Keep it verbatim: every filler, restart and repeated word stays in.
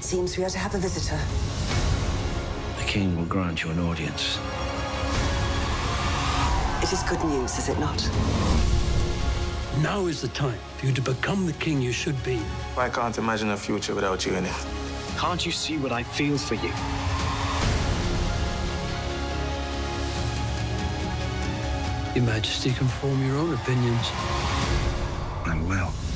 seems we are to have a visitor. The king will grant you an audience. It is good news, is it not? Now is the time for you to become the king you should be. I can't imagine a future without you in it. Can't you see what I feel for you? Your Majesty can form your own opinions. I will.